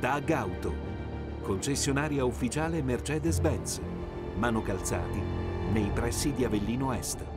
TAG Auto, concessionaria ufficiale Mercedes-Benz, Mano Calzati, nei pressi di Avellino Est.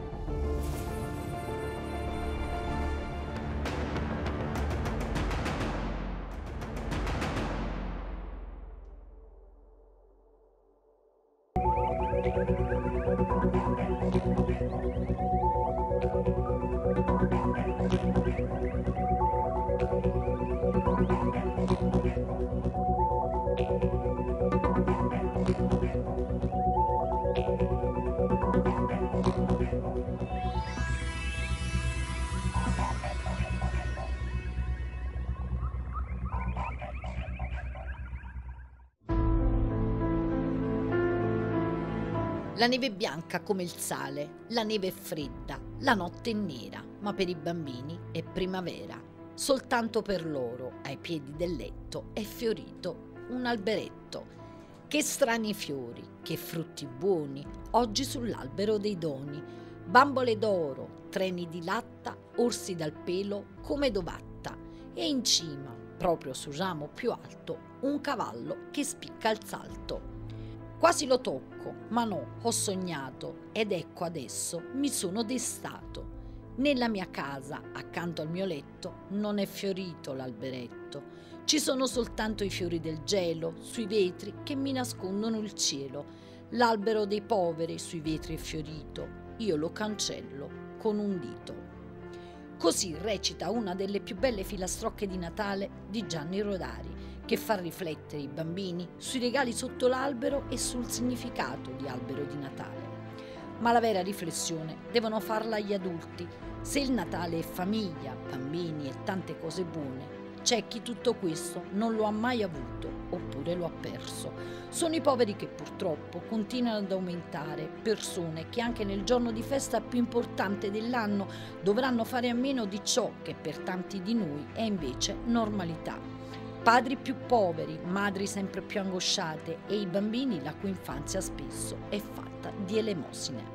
La neve è bianca come il sale, la neve è fredda, la notte è nera, ma per i bambini è primavera. Soltanto per loro, ai piedi del letto, è fiorito un alberetto. Che strani fiori, che frutti buoni, oggi sull'albero dei doni. Bambole d'oro, treni di latta, orsi dal pelo come d'ovatta. E in cima, proprio sul ramo più alto, un cavallo che spicca il salto. Quasi lo tocco, ma no, ho sognato ed ecco adesso mi sono destato. Nella mia casa, accanto al mio letto, non è fiorito l'alberetto. Ci sono soltanto i fiori del gelo sui vetri che mi nascondono il cielo. L'albero dei poveri sui vetri è fiorito, io lo cancello con un dito. Così recita una delle più belle filastrocche di Natale di Gianni Rodari, che fa riflettere i bambini sui regali sotto l'albero e sul significato di albero di Natale. Ma la vera riflessione devono farla gli adulti. Se il Natale è famiglia, bambini e tante cose buone, c'è chi tutto questo non lo ha mai avuto oppure lo ha perso. Sono i poveri che purtroppo continuano ad aumentare, persone che anche nel giorno di festa più importante dell'anno dovranno fare a meno di ciò che per tanti di noi è invece normalità. Padri più poveri, madri sempre più angosciate e i bambini la cui infanzia spesso è fatta di elemosine.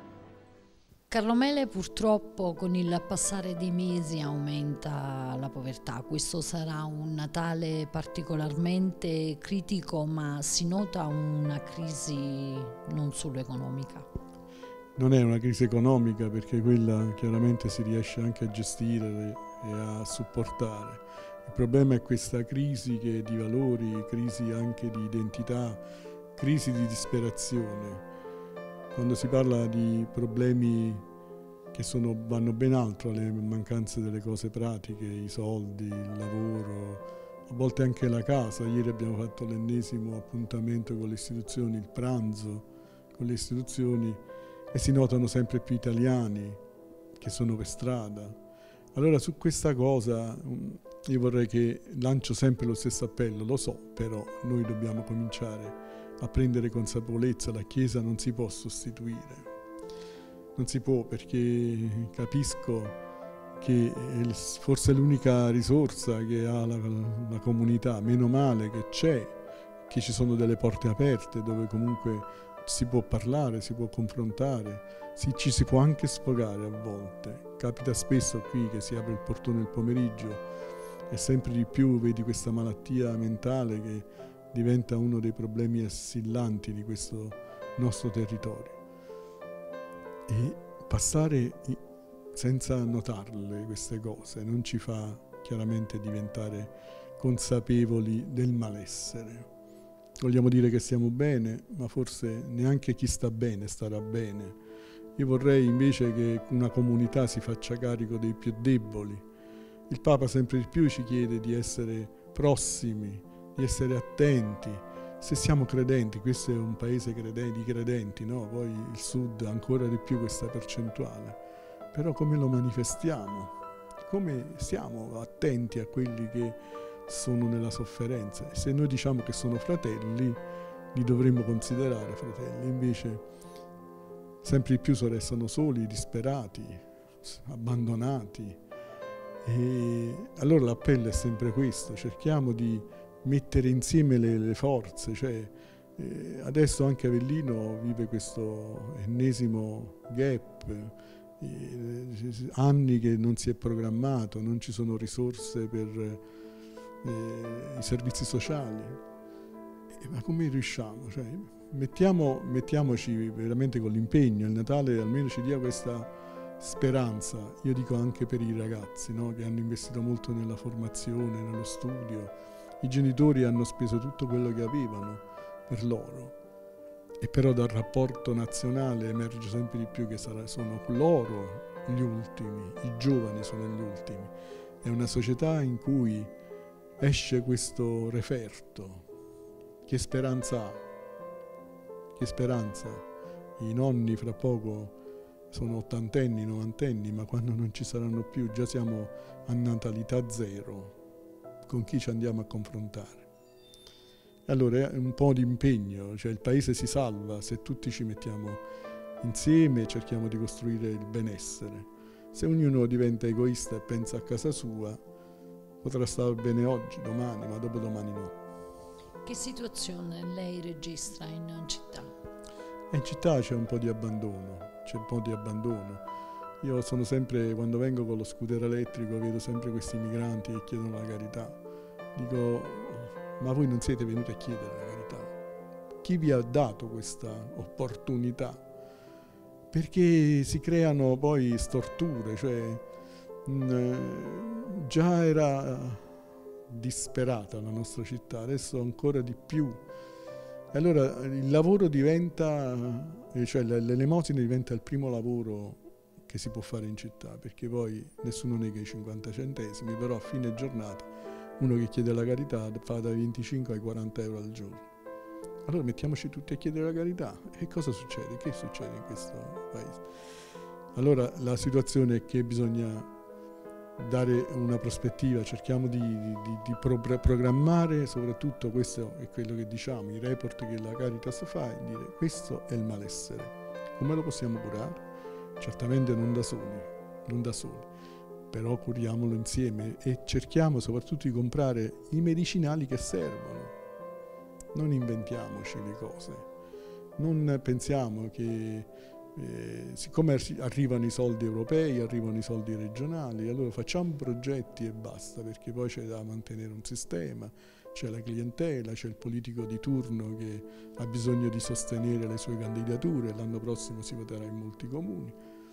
Carlo Mele, purtroppo con il passare dei mesi aumenta la povertà. Questo sarà un Natale particolarmente critico, ma si nota una crisi non solo economica. Non è una crisi economica, perché quella chiaramente si riesce anche a gestire e a supportare. Il problema è questa crisi che è di valori, crisi anche di identità, crisi di disperazione. Quando si parla di problemi che vanno ben altro alle mancanze delle cose pratiche, i soldi, il lavoro, a volte anche la casa. Ieri abbiamo fatto l'ennesimo appuntamento con le istituzioni, il pranzo con le istituzioni, e si notano sempre più italiani che sono per strada. Allora su questa cosa io vorrei che lancio sempre lo stesso appello, lo so, però noi dobbiamo cominciare a prendere consapevolezza. La Chiesa non si può sostituire, non si può, perché capisco che forse è l'unica risorsa che ha la comunità. Meno male che c'è, che ci sono delle porte aperte dove comunque si può parlare, si può confrontare, ci si può anche sfogare a volte. Capita spesso qui che si apre il portone il pomeriggio e sempre di più vedi questa malattia mentale che diventa uno dei problemi assillanti di questo nostro territorio. E passare senza notarle queste cose non ci fa chiaramente diventare consapevoli del malessere. Vogliamo dire che stiamo bene, ma forse neanche chi sta bene starà bene. Io vorrei invece che una comunità si faccia carico dei più deboli. Il Papa sempre di più ci chiede di essere prossimi, di essere attenti. Se siamo credenti, questo è un paese di credenti, no? Poi il Sud ancora di più questa percentuale. Però come lo manifestiamo? Come siamo attenti a quelli che sono nella sofferenza? Se noi diciamo che sono fratelli, li dovremmo considerare fratelli, invece sempre di più restano soli, disperati, abbandonati. E allora l'appello è sempre questo: cerchiamo di mettere insieme le forze, cioè adesso anche Avellino vive questo ennesimo gap, anni che non si è programmato, non ci sono risorse per i servizi sociali. Ma come riusciamo? Cioè, mettiamoci veramente con l'impegno, il Natale almeno ci dia questa speranza, io dico anche per i ragazzi, no? Che hanno investito molto nella formazione, nello studio, i genitori hanno speso tutto quello che avevano per loro, e però dal rapporto nazionale emerge sempre di più che sono loro gli ultimi, i giovani sono gli ultimi. È una società in cui esce questo referto. Che speranza ha? Che speranza? I nonni fra poco sono ottantenni, novantenni, ma quando non ci saranno più già siamo a natalità zero. Con chi ci andiamo a confrontare? Allora è un po' di impegno, cioè il paese si salva se tutti ci mettiamo insieme e cerchiamo di costruire il benessere. Se ognuno diventa egoista e pensa a casa sua, potrà stare bene oggi, domani, ma dopodomani no. Che situazione lei registra in città? In città c'è un po' di abbandono, Io sono sempre, quando vengo con lo scooter elettrico, vedo sempre questi migranti che chiedono la carità. Dico, ma voi non siete venuti a chiedere la carità? Chi vi ha dato questa opportunità? Perché si creano poi storture, cioè già era disperata la nostra città, adesso ancora di più. E allora il lavoro diventa, cioè l'elemosina diventa il primo lavoro che si può fare in città, perché poi nessuno nega i 50 centesimi, però a fine giornata uno che chiede la carità fa dai 25 ai 40 euro al giorno. Allora mettiamoci tutti a chiedere la carità. E cosa succede? Che succede in questo paese? Allora la situazione è che bisogna dare una prospettiva, cerchiamo di programmare, soprattutto questo è quello che diciamo, i report che la Caritas fa, e dire questo è il malessere. Come lo possiamo curare? Certamente non da soli, però curiamolo insieme e cerchiamo soprattutto di comprare i medicinali che servono. Non inventiamoci le cose, non pensiamo che siccome arrivano i soldi europei, arrivano i soldi regionali, allora facciamo progetti e basta, perché poi c'è da mantenere un sistema, c'è la clientela, c'è il politico di turno che ha bisogno di sostenere le sue candidature, l'anno prossimo si voterà in molti comuni.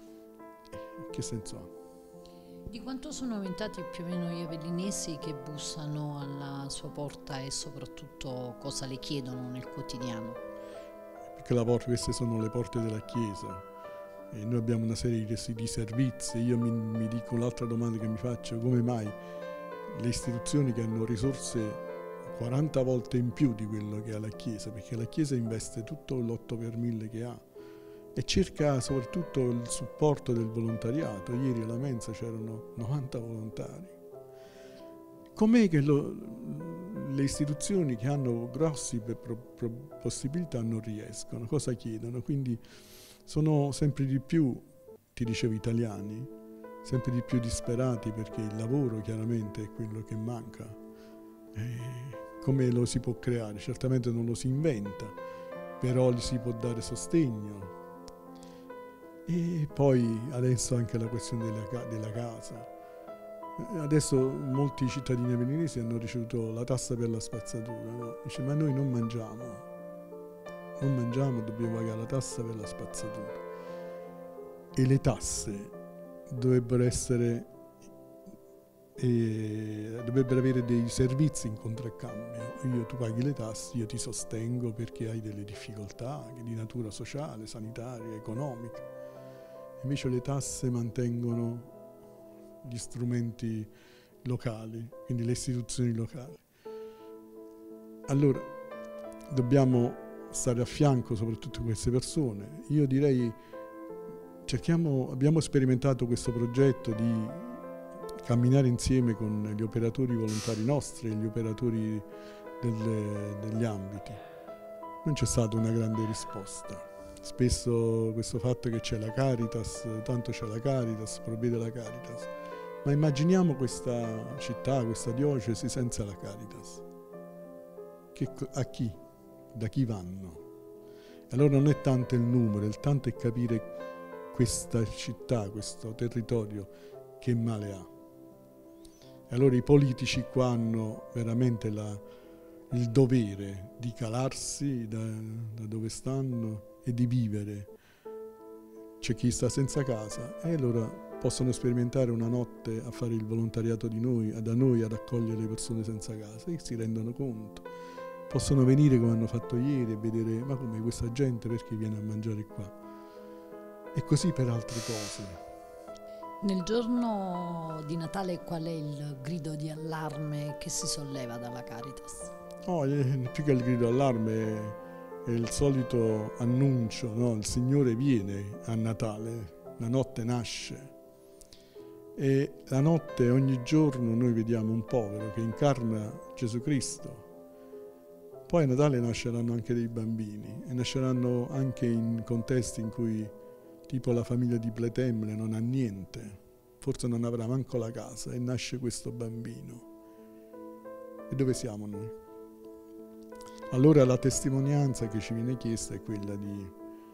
Che senso ha? Di quanto sono aumentati più o meno gli avellinesi che bussano alla sua porta e soprattutto cosa le chiedono nel quotidiano? Perché queste sono le porte della Chiesa e noi abbiamo una serie di servizi. Io mi dico, l'altra domanda che mi faccio, come mai le istituzioni che hanno risorse 40 volte in più di quello che ha la Chiesa, perché la Chiesa investe tutto l'8 per 1000 che ha e cerca soprattutto il supporto del volontariato. Ieri alla mensa c'erano 90 volontari. Com'è che le istituzioni che hanno grossi possibilità non riescono? Cosa chiedono? Quindi sono sempre di più, ti dicevo, italiani, sempre di più disperati, perché il lavoro chiaramente è quello che manca. Come lo si può creare? Certamente non lo si inventa, però gli si può dare sostegno. E poi adesso anche la questione della casa. Adesso molti cittadini avellinesi hanno ricevuto la tassa per la spazzatura, no? Dice, ma noi non mangiamo, dobbiamo pagare la tassa per la spazzatura. E le tasse dovrebbero avere dei servizi in contraccambio. Tu paghi le tasse, io ti sostengo perché hai delle difficoltà di natura sociale, sanitaria, economica. Invece le tasse mantengono gli strumenti locali, quindi le istituzioni locali. Allora dobbiamo stare a fianco soprattutto di queste persone. Io direi, abbiamo sperimentato questo progetto di camminare insieme con gli operatori volontari nostri e gli operatori degli ambiti. Non c'è stata una grande risposta. Spesso questo fatto che c'è la Caritas, tanto c'è la Caritas, provvede la Caritas. Ma immaginiamo questa città, questa diocesi senza la Caritas. A chi? Da chi vanno? Allora non è tanto il numero, il tanto è capire questa città, questo territorio che male ha. Allora i politici qua hanno veramente il dovere di calarsi da dove stanno e di vivere. C'è chi sta senza casa e allora possono sperimentare una notte a fare il volontariato da noi ad accogliere le persone senza casa e si rendono conto. Possono venire come hanno fatto ieri e vedere ma come questa gente perché viene a mangiare qua. E così per altre cose. Nel giorno di Natale qual è il grido di allarme che si solleva dalla Caritas? No, più che il grido d'allarme è il solito annuncio, no? Il Signore viene a Natale, la notte nasce. E la notte ogni giorno noi vediamo un povero che incarna Gesù Cristo. Poi a Natale nasceranno anche dei bambini e nasceranno anche in contesti in cui tipo la famiglia di Pletemne non ha niente, forse non avrà manco la casa e nasce questo bambino. E dove siamo noi? Allora la testimonianza che ci viene chiesta è quella di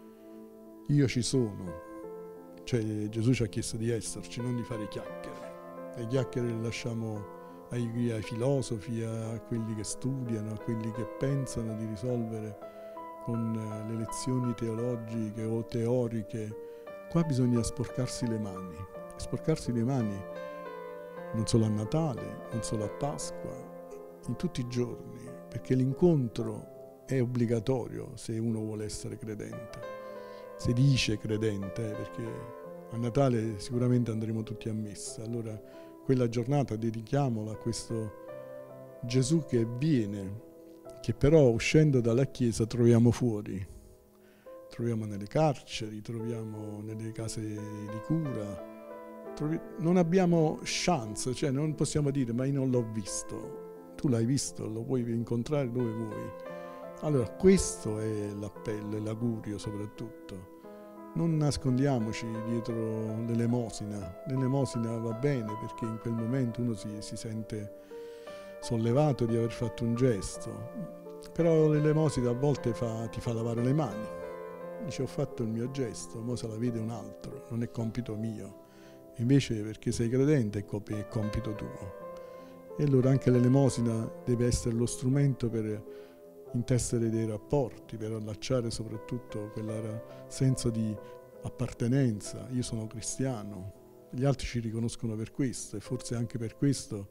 io ci sono. Cioè Gesù ci ha chiesto di esserci, non di fare chiacchiere. Le chiacchiere le lasciamo ai filosofi, a quelli che studiano, a quelli che pensano di risolvere con le lezioni teologiche o teoriche. Qua bisogna sporcarsi le mani. Sporcarsi le mani non solo a Natale, non solo a Pasqua, in tutti i giorni, perché l'incontro è obbligatorio se uno vuole essere credente. Si dice credente, perché a Natale sicuramente andremo tutti a messa. Allora quella giornata dedichiamola a questo Gesù che viene, che però uscendo dalla Chiesa troviamo fuori. Troviamo nelle carceri, troviamo nelle case di cura. Non abbiamo chance, cioè non possiamo dire ma io non l'ho visto. Tu l'hai visto, lo puoi incontrare dove vuoi. Allora questo è l'appello e l'augurio soprattutto. Non nascondiamoci dietro l'elemosina. L'elemosina va bene perché in quel momento uno si sente sollevato di aver fatto un gesto. Però l'elemosina a volte ti fa lavare le mani. Dice ho fatto il mio gesto, mo se la vede un altro, non è compito mio. Invece perché sei credente è compito tuo. E allora anche l'elemosina deve essere lo strumento per intessere dei rapporti, per allacciare soprattutto quel senso di appartenenza. Io sono cristiano, gli altri ci riconoscono per questo e forse anche per questo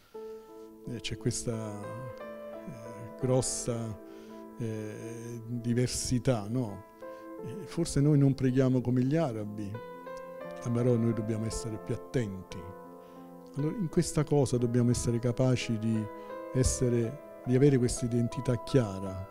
c'è questa grossa diversità, no? Forse noi non preghiamo come gli arabi, però noi dobbiamo essere più attenti. Allora in questa cosa dobbiamo essere capaci di avere questa identità chiara.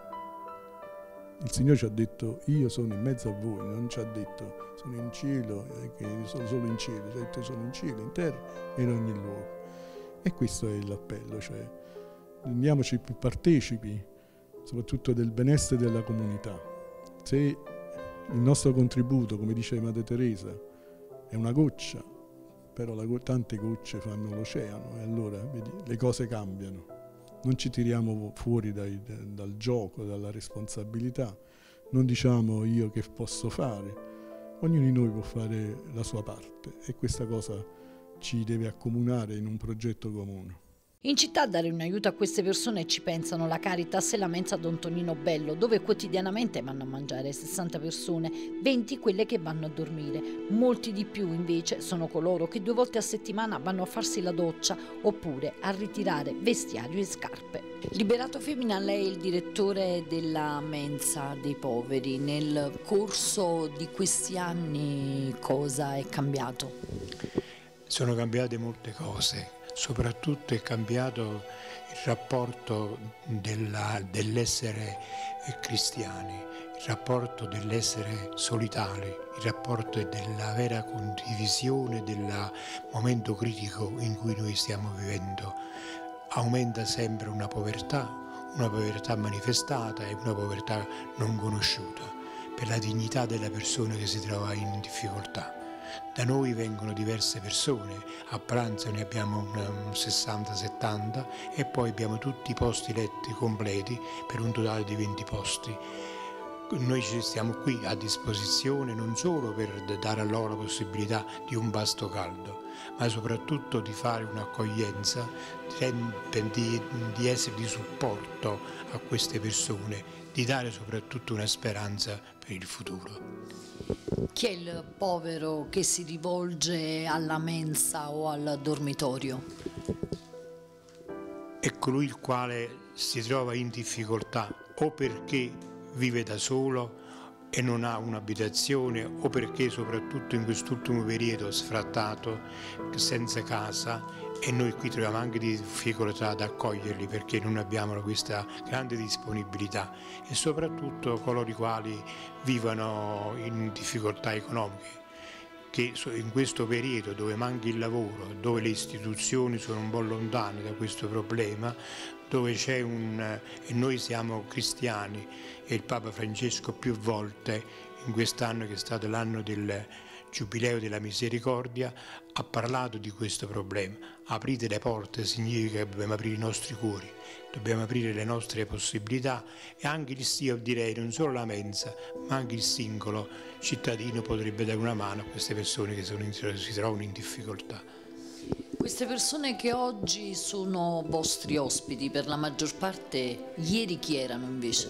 Il Signore ci ha detto io sono in mezzo a voi, non ci ha detto sono in cielo, che sono solo in cielo, ci ha detto sono in cielo, in terra e in ogni luogo. E questo è l'appello, cioè rendiamoci più partecipi soprattutto del benessere della comunità. Se il nostro contributo, come dice Madre Teresa, è una goccia, però tante gocce fanno l'oceano e allora vedi, le cose cambiano. Non ci tiriamo fuori dal gioco, dalla responsabilità, non diciamo io che posso fare, ognuno di noi può fare la sua parte e questa cosa ci deve accomunare in un progetto comune. In città a dare un aiuto a queste persone ci pensano la Caritas e la mensa Don Tonino Bello, dove quotidianamente vanno a mangiare 60 persone, 20 quelle che vanno a dormire. Molti di più invece sono coloro che 2 volte a settimana vanno a farsi la doccia oppure a ritirare vestiario e scarpe. Liberato Femmina, lei è il direttore della mensa dei poveri. Nel corso di questi anni cosa è cambiato? Sono cambiate molte cose. Soprattutto è cambiato il rapporto dell'essere cristiani, il rapporto dell'essere solitari, il rapporto della vera condivisione del momento critico in cui noi stiamo vivendo. Aumenta sempre una povertà manifestata e una povertà non conosciuta per la dignità della persona che si trova in difficoltà. Da noi vengono diverse persone, a pranzo ne abbiamo un 60-70 e poi abbiamo tutti i posti letti completi per un totale di 20 posti. noi ci stiamo qui a disposizione non solo per dare a loro la possibilità di un pasto caldo, ma soprattutto di fare un'accoglienza, di essere di supporto a queste persone, di dare soprattutto una speranza per il futuro. Chi è il povero che si rivolge alla mensa o al dormitorio? È colui il quale si trova in difficoltà o perché vive da solo e non ha un'abitazione, o perché soprattutto in quest'ultimo periodo sfrattato, senza casa, e noi qui troviamo anche difficoltà ad accoglierli perché non abbiamo questa grande disponibilità, e soprattutto coloro i quali vivono in difficoltà economiche, che in questo periodo dove manca il lavoro, dove le istituzioni sono un po' lontane da questo problema, dove c'è e noi siamo cristiani, e il Papa Francesco più volte in quest'anno, che è stato l'anno del Giubileo della Misericordia, ha parlato di questo problema. Aprite le porte significa che dobbiamo aprire i nostri cuori, dobbiamo aprire le nostre possibilità, e anche io direi non solo la mensa, ma anche il singolo cittadino potrebbe dare una mano a queste persone che si trovano in difficoltà. Queste persone che oggi sono vostri ospiti, per la maggior parte, ieri chi erano invece?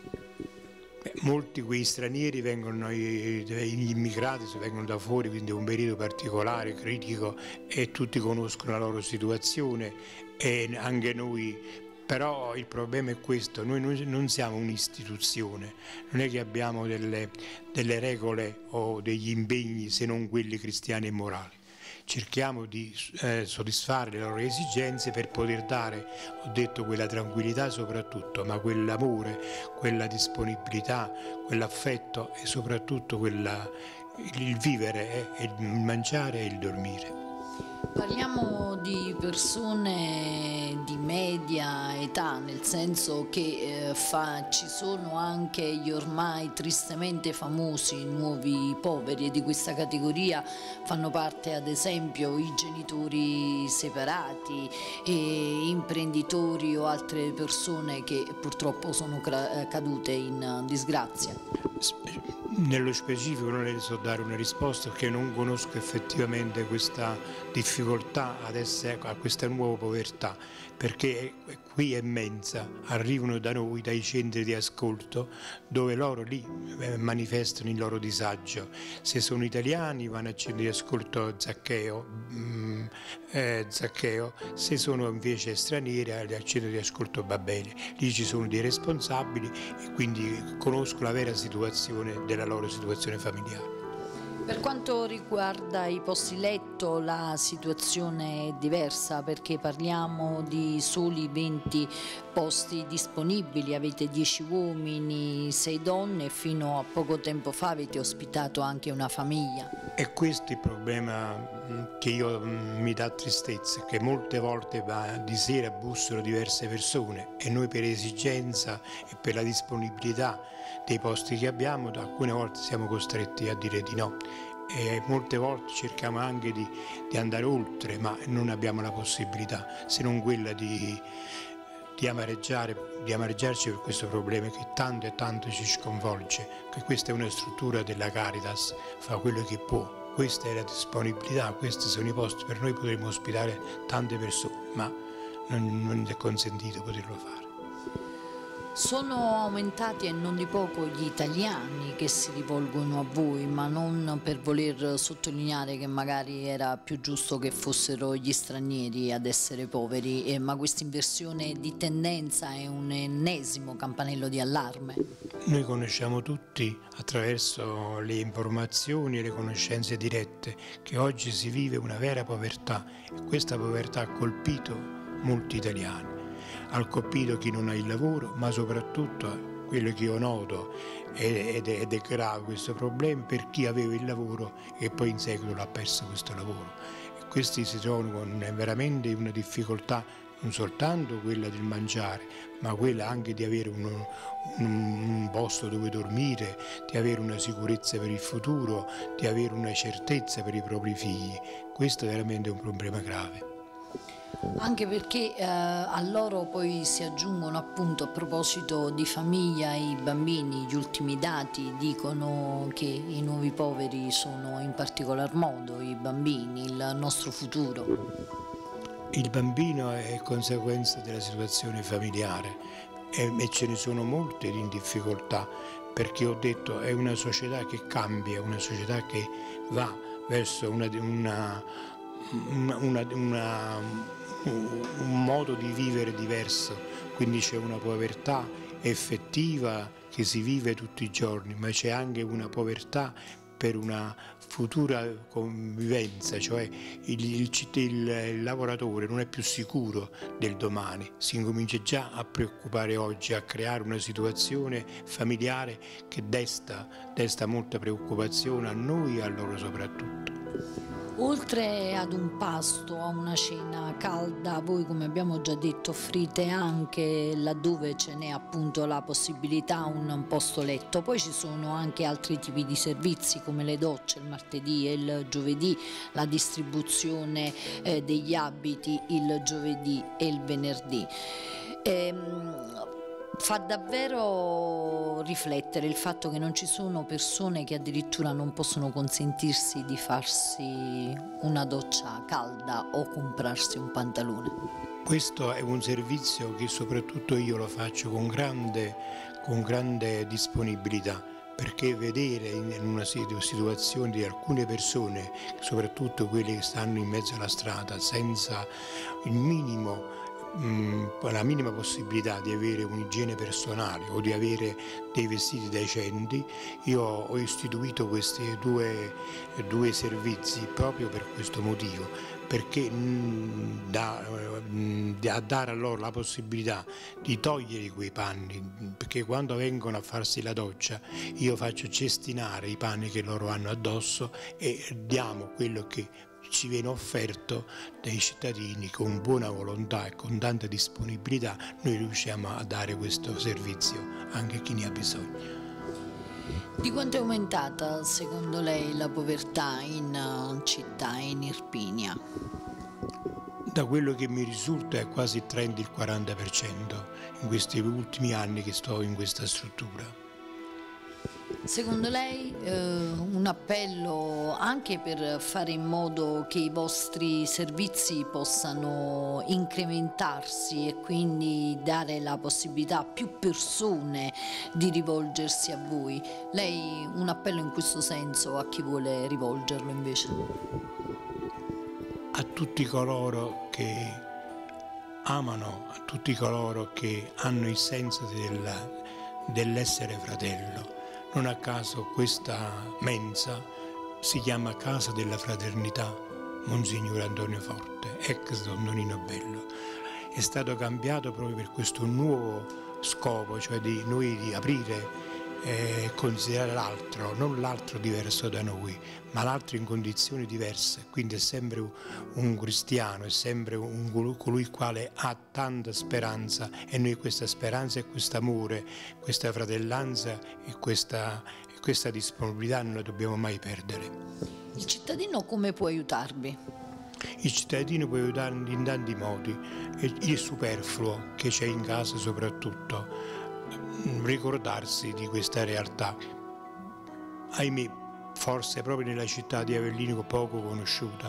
Molti quei stranieri vengono, gli immigrati vengono da fuori, quindi è un periodo particolare, critico, e tutti conoscono la loro situazione, e anche noi. Però il problema è questo: noi non siamo un'istituzione, non è che abbiamo delle regole o degli impegni se non quelli cristiani e morali. Cerchiamo di soddisfare le loro esigenze per poter dare, ho detto, quella tranquillità soprattutto, ma quell'amore, quella disponibilità, quell'affetto, e soprattutto il vivere, il mangiare e il dormire. Parliamo di persone di media età, nel senso che ci sono anche gli ormai tristemente famosi nuovi poveri, e di questa categoria fanno parte ad esempio i genitori separati, e imprenditori o altre persone che purtroppo sono cadute in disgrazia. Nello specifico non le so dare una risposta perché non conosco effettivamente questa difficoltà a questa nuova povertà, perché qui è mensa, arrivano da noi, dai centri di ascolto, dove loro lì manifestano il loro disagio. Se sono italiani vanno a centri di ascolto Zaccheo, se sono invece stranieri al centro di ascolto Babele. Lì ci sono dei responsabili e quindi conosco la vera situazione della loro situazione familiare. Per quanto riguarda i posti letto, la situazione è diversa, perché parliamo di soli 20 posti disponibili, avete 10 uomini, 6 donne, e fino a poco tempo fa avete ospitato anche una famiglia. E questo è il problema che mi dà tristezza, che molte volte di sera bussano diverse persone, e noi per esigenza e per la disponibilità dei posti che abbiamo, alcune volte siamo costretti a dire di no, e molte volte cerchiamo anche di andare oltre, ma non abbiamo la possibilità se non quella di amareggiarci per questo problema che tanto e tanto ci sconvolge, che questa è una struttura della Caritas, fa quello che può, questa è la disponibilità, questi sono i posti, per noi potremmo ospitare tante persone, ma non è consentito poterlo fare. Sono aumentati, e non di poco, gli italiani che si rivolgono a voi, ma non per voler sottolineare che magari era più giusto che fossero gli stranieri ad essere poveri, ma questa inversione di tendenza è un ennesimo campanello di allarme. Noi conosciamo tutti, attraverso le informazioni e le conoscenze dirette, che oggi si vive una vera povertà, e questa povertà ha colpito molti italiani. Ha colpito chi non ha il lavoro, ma soprattutto quello che io noto, ed è grave questo problema, per chi aveva il lavoro e poi in seguito l'ha perso questo lavoro. E questi si trovano con veramente una difficoltà, non soltanto quella del mangiare, ma quella anche di avere un posto dove dormire, di avere una sicurezza per il futuro, di avere una certezza per i propri figli. Questo è veramente un problema grave. Anche perché a loro poi si aggiungono, appunto, a proposito di famiglia, i bambini. Gli ultimi dati dicono che i nuovi poveri sono in particolar modo i bambini, il nostro futuro. Il bambino è conseguenza della situazione familiare e ce ne sono molte in difficoltà, perché ho detto è una società che cambia, una società che va verso un modo di vivere diverso, quindi c'è una povertà effettiva che si vive tutti i giorni, ma c'è anche una povertà per una futura convivenza, cioè il lavoratore non è più sicuro del domani, si incomincia già a preoccupare oggi, a creare una situazione familiare che desta molta preoccupazione a noi e a loro soprattutto. Oltre ad un pasto, a una cena calda, voi, come abbiamo già detto, offrite anche, laddove ce n'è appunto la possibilità, un posto letto. Poi ci sono anche altri tipi di servizi, come le docce il martedì e il giovedì, la distribuzione degli abiti il giovedì e il venerdì. Fa davvero riflettere il fatto che non ci sono persone che addirittura non possono consentirsi di farsi una doccia calda o comprarsi un pantalone. Questo è un servizio che soprattutto io lo faccio con grande disponibilità, perché vedere in una situazione di alcune persone, soprattutto quelle che stanno in mezzo alla strada, senza la minima possibilità di avere un'igiene personale o di avere dei vestiti decenti, io ho istituito questi due servizi proprio per questo motivo, perché a dare a loro la possibilità di togliere quei panni, perché quando vengono a farsi la doccia io faccio cestinare i panni che loro hanno addosso e diamo quello che ci viene offerto dai cittadini con buona volontà e con tanta disponibilità. Noi riusciamo a dare questo servizio anche a chi ne ha bisogno. Di quanto è aumentata secondo lei la povertà in città, in Irpinia? Da quello che mi risulta è quasi il 30-40% in questi ultimi anni che sto in questa struttura. Secondo lei un appello anche per fare in modo che i vostri servizi possano incrementarsi e quindi dare la possibilità a più persone di rivolgersi a voi? Lei un appello in questo senso a chi vuole rivolgerlo invece? A tutti coloro che amano, a tutti coloro che hanno il senso dell'essere fratello. Non a caso questa mensa si chiama Casa della Fraternità Monsignore Antonio Forte, ex Don Nonino Bello. È stato cambiato proprio per questo nuovo scopo, cioè di noi di aprire e considerare l'altro, non l'altro diverso da noi, ma l'altro in condizioni diverse. Quindi è sempre un cristiano, è sempre colui il quale ha tanta speranza, e noi questa speranza e questo amore, questa fratellanza e questa disponibilità non la dobbiamo mai perdere. Il cittadino come può aiutarvi? Il cittadino può aiutarli in tanti modi, il superfluo che c'è in casa soprattutto, ricordarsi di questa realtà, ahimè forse proprio nella città di Avellino poco conosciuta,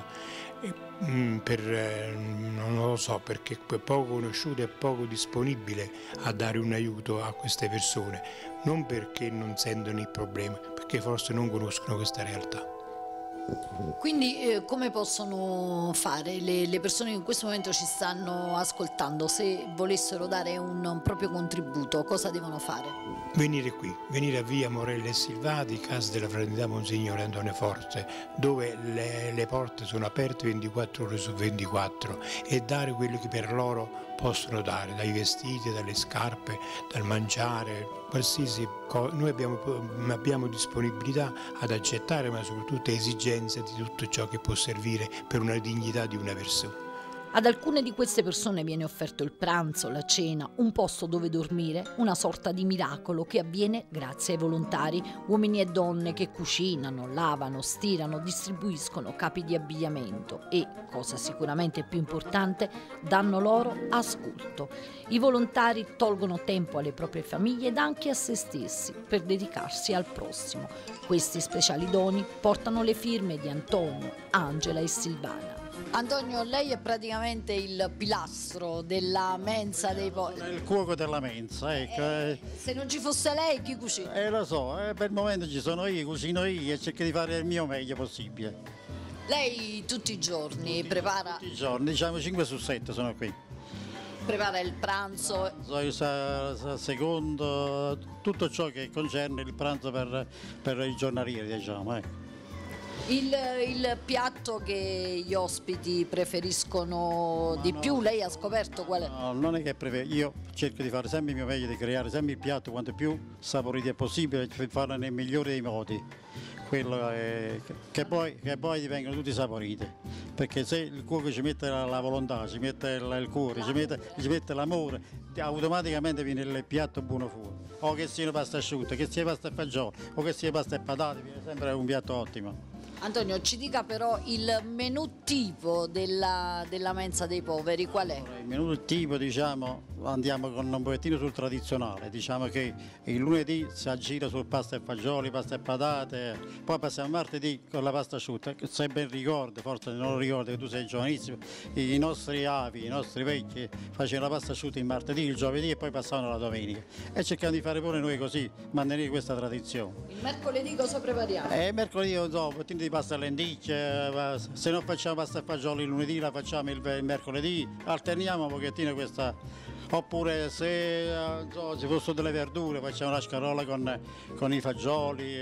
non lo so, perché è poco conosciuta e poco disponibile a dare un aiuto a queste persone, non perché non sentono il problema, perché forse non conoscono questa realtà. Quindi come possono fare le persone che in questo momento ci stanno ascoltando, se volessero dare un proprio contributo, cosa devono fare? Venire qui, venire a via Morelli e Silvati, Casa della Fraternità Monsignore Antonio Forte, dove le porte sono aperte 24 ore su 24, e dare quello che per loro possono dare, dai vestiti, dalle scarpe, dal mangiare, qualsiasi cosa. Noi abbiamo disponibilità ad accettare, ma soprattutto esigenze di tutto ciò che può servire per una dignità di una persona. Ad alcune di queste persone viene offerto il pranzo, la cena, un posto dove dormire, una sorta di miracolo che avviene grazie ai volontari, uomini e donne che cucinano, lavano, stirano, distribuiscono capi di abbigliamento e, cosa sicuramente più importante, danno loro ascolto. I volontari tolgono tempo alle proprie famiglie ed anche a se stessi per dedicarsi al prossimo. Questi speciali doni portano le firme di Antonio, Angela e Silvana. Antonio, lei è praticamente il pilastro della mensa dei poveri. Il cuoco della mensa, ecco. Se non ci fosse lei, chi cucina? Lo so, per il momento ci sono io, cucino io e cerco di fare il mio meglio possibile. Lei tutti i giorni prepara? Tutti i giorni, diciamo 5 su 7 sono qui. Prepara il pranzo? Secondo tutto ciò che concerne il pranzo per i giornalieri, diciamo. Il piatto che gli ospiti preferiscono di più, lei ha scoperto qual è? No, non è che io cerco di fare sempre il mio meglio, di creare sempre il piatto quanto più saporito è possibile, per farlo nel migliore dei modi. Quello è, che poi divengono tutti saporiti, perché se il cuoco ci mette la volontà, ci mette il cuore, ci mette l'amore, automaticamente viene il piatto buono fuori. O che sia pasta asciutta, che sia pasta e fagioli, o che sia pasta e patate, viene sempre un piatto ottimo. Antonio, ci dica però il menù tipo della mensa dei poveri, qual è? Il menù tipo, diciamo, andiamo con un pochettino sul tradizionale, diciamo che il lunedì si aggira sul pasta e fagioli, pasta e patate, poi passiamo martedì con la pasta asciutta, se ben ricordi, forse non lo ricordi che tu sei giovanissimo, i nostri avi, i nostri vecchi facevano la pasta asciutta il martedì, il giovedì e poi passavano la domenica e cerchiamo di fare pure noi così, mantenere questa tradizione. Il mercoledì cosa prepariamo? Mercoledì un pochettino di pasta e lenticchie, se non facciamo pasta e fagioli il lunedì la facciamo il mercoledì, alterniamo un pochettino questa, oppure se ci fossero delle verdure facciamo la scarola con i fagioli,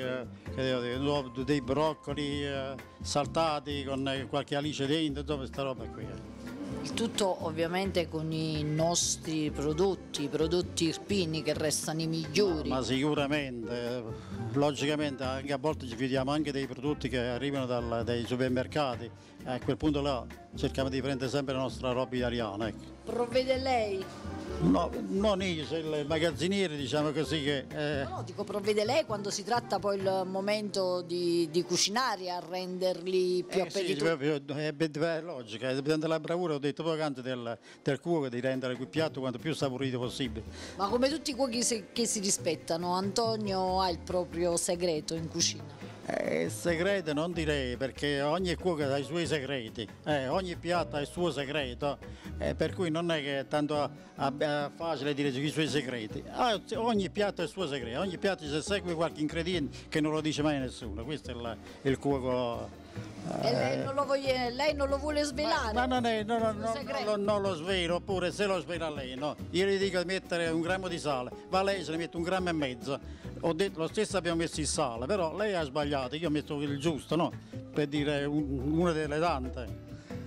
dei broccoli saltati con qualche alice dentro, insomma questa roba qui. Il tutto ovviamente con i nostri prodotti irpini che restano i migliori. Ma sicuramente, logicamente anche a volte ci fidiamo anche dei prodotti che arrivano dai supermercati, a quel punto là cerchiamo di prendere sempre la nostra roba italiana. Ecco. Provvede lei? No, non io, c'è il magazziniere, diciamo così che... No, dico provvede lei quando si tratta poi il momento di cucinare, a renderli più appetitosi. È logico, dipende dalla bravura, ho detto poc'anzi del cuoco, di rendere quel piatto quanto più saporito possibile. Ma come tutti i cuochi che si rispettano, Antonio ha il proprio segreto in cucina? Il segreto non direi, perché ogni cuoco ha i suoi segreti, ogni piatto ha il suo segreto, per cui non è che è tanto facile dire i suoi segreti. Ogni piatto ha il suo segreto, ogni piatto se segue qualche ingrediente che non lo dice mai nessuno, questo è il cuoco. E lei non lo vuole svelare? Ma non lo svelo, oppure se lo svela lei, no. Io gli dico di mettere 1 grammo di sale, ma lei se ne mette 1,5 grammi. Ho detto lo stesso, abbiamo messo il sale, però lei ha sbagliato, io ho messo il giusto, no? Per dire una delle tante.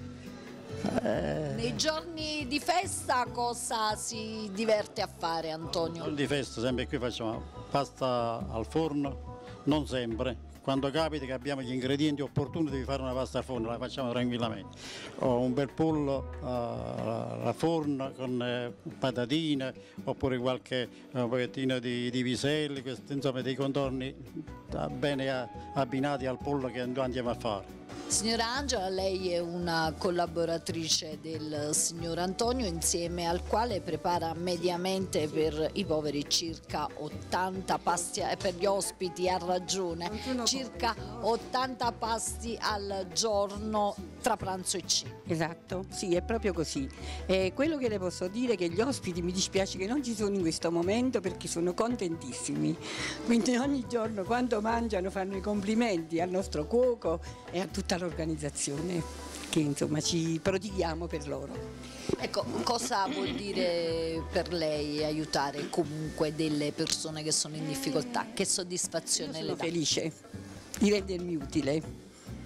Nei giorni di festa cosa si diverte a fare, Antonio? Nei giorni di festa sempre qui facciamo pasta al forno, non sempre. Quando capita che abbiamo gli ingredienti opportuni di fare una pasta al forno, la facciamo tranquillamente. Ho un bel pollo al forno con patatine, oppure qualche un pochettino di piselli, insomma dei contorni bene abbinati al pollo che andiamo a fare. Signora Angela, lei è una collaboratrice del signor Antonio, insieme al quale prepara mediamente per i poveri circa 80 pasti, per gli ospiti ha ragione, circa 80 pasti al giorno tra pranzo e cena. Esatto, sì, è proprio così. Quello che le posso dire è che gli ospiti mi dispiace che non ci sono in questo momento perché sono contentissimi, quindi ogni giorno quando mangiano fanno i complimenti al nostro cuoco e a tutta l'organizzazione che insomma ci prodighiamo per loro. Ecco, cosa vuol dire per lei aiutare comunque delle persone che sono in difficoltà? Che soddisfazione le dà? Sono felice di rendermi utile.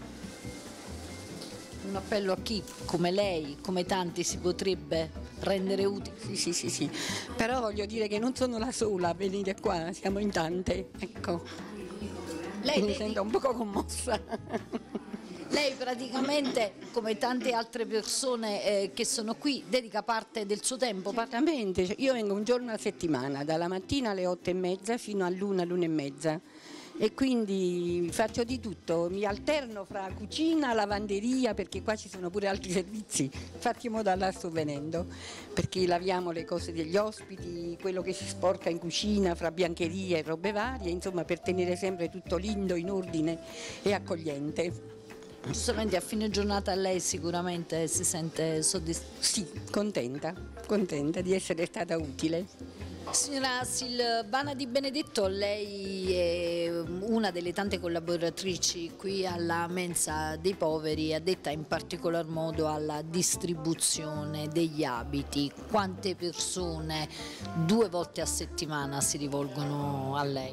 Un appello a chi, come lei, come tanti, si potrebbe rendere utile? Sì, però voglio dire che non sono la sola a venire qua, siamo in tante, ecco. Lei mi sento un poco commossa. Lei praticamente, come tante altre persone che sono qui, dedica parte del suo tempo? Esattamente, io vengo un giorno a settimana, dalla mattina alle 8:30 fino all'1, 1:30. E quindi faccio di tutto, mi alterno fra cucina, lavanderia, perché qua ci sono pure altri servizi, infatti mo da là sto venendo, perché laviamo le cose degli ospiti, quello che si sporca in cucina, fra biancherie e robe varie, insomma per tenere sempre tutto lindo, in ordine e accogliente. Giustamente a fine giornata lei sicuramente si sente soddisfatta. Sì, contenta di essere stata utile. Signora Silvana Di Benedetto, lei è una delle tante collaboratrici qui alla Mensa dei Poveri, addetta in particolar modo alla distribuzione degli abiti. Quante persone 2 volte a settimana si rivolgono a lei?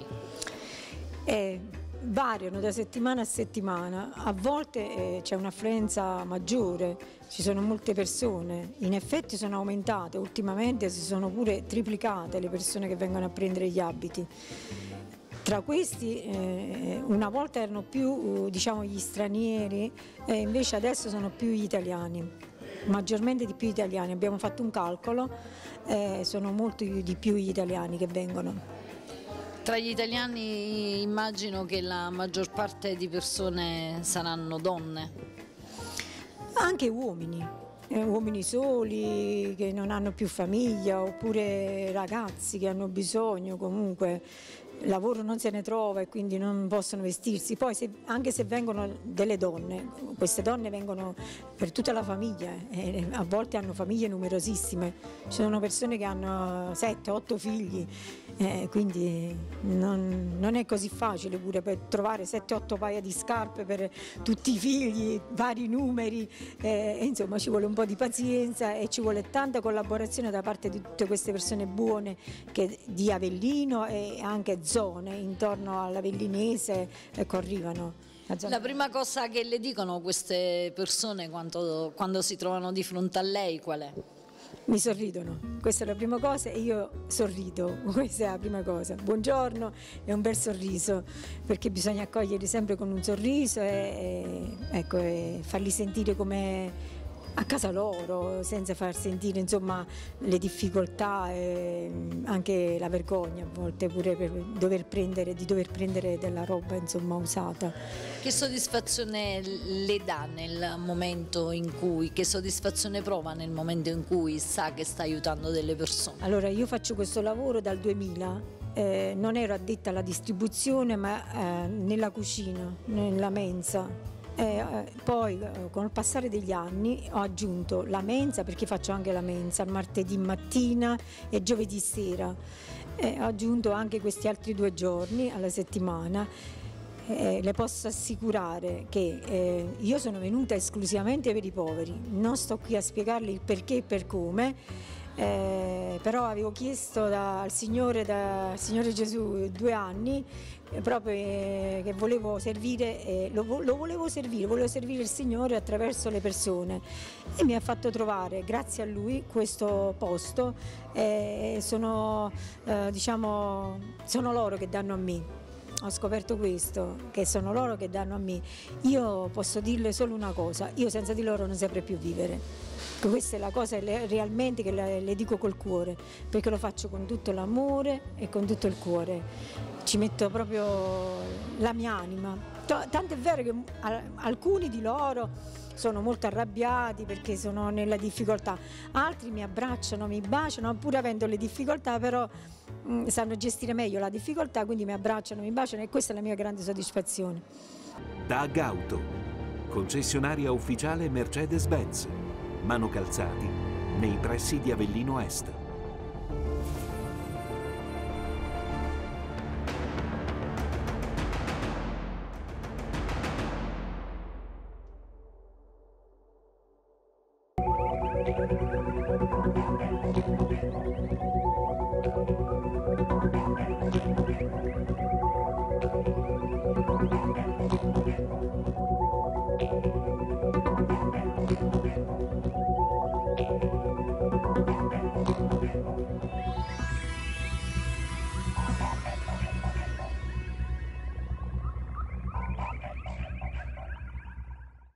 Variano da settimana a settimana, a volte c'è un'affluenza maggiore, ci sono molte persone, in effetti sono aumentate, ultimamente si sono pure triplicate le persone che vengono a prendere gli abiti. Tra questi una volta erano più diciamo, gli stranieri e invece adesso sono più gli italiani, maggiormente di più italiani, abbiamo fatto un calcolo, sono molti di più gli italiani che vengono. Tra gli italiani immagino che la maggior parte di persone saranno donne. Anche uomini, uomini soli che non hanno più famiglia oppure ragazzi che hanno bisogno comunque. Lavoro non se ne trova e quindi non possono vestirsi. Poi anche se vengono delle donne, queste donne vengono per tutta la famiglia e a volte hanno famiglie numerosissime. Ci sono persone che hanno 7-8 figli, quindi non è così facile pure per trovare 7-8 paia di scarpe per tutti i figli, vari numeri, insomma ci vuole un po' di pazienza e ci vuole tanta collaborazione da parte di tutte queste persone buone di Avellino e anche zone intorno all'Avellinese, ecco, arrivano. La prima cosa che le dicono queste persone quando si trovano di fronte a lei qual è? Mi sorridono, questa è la prima cosa e io sorrido, questa è la prima cosa. Buongiorno e un bel sorriso, perché bisogna accoglierli sempre con un sorriso ecco, e farli sentire come a casa loro, senza far sentire insomma le difficoltà e anche la vergogna a volte pure di dover prendere della roba insomma usata. Che soddisfazione le dà nel momento in cui, che soddisfazione prova nel momento in cui sa che sta aiutando delle persone? Allora io faccio questo lavoro dal 2000, non ero addetta alla distribuzione ma nella cucina, nella mensa. Poi con il passare degli anni ho aggiunto la mensa, perché faccio anche la mensa il martedì mattina e giovedì sera, ho aggiunto anche questi altri 2 giorni alla settimana. Le posso assicurare che io sono venuta esclusivamente per i poveri, non sto qui a spiegarle il perché e per come. Però avevo chiesto al Signore Gesù 2 anni proprio che volevo servire, volevo servire il Signore attraverso le persone e mi ha fatto trovare, grazie a Lui, questo posto e sono loro che danno a me. Ho scoperto questo, che sono loro che danno a me. Io posso dirle solo una cosa, io senza di loro non saprei più vivere. Questa è la cosa realmente che le dico col cuore, perché lo faccio con tutto l'amore e con tutto il cuore. Ci metto proprio la mia anima. Tanto è vero che alcuni di loro sono molto arrabbiati perché sono nella difficoltà, altri mi abbracciano, mi baciano, pur avendo le difficoltà, però sanno gestire meglio la difficoltà, quindi mi abbracciano, mi baciano e questa è la mia grande soddisfazione. TAG Auto, concessionaria ufficiale Mercedes-Benz, Mano Calzati, nei pressi di Avellino Est.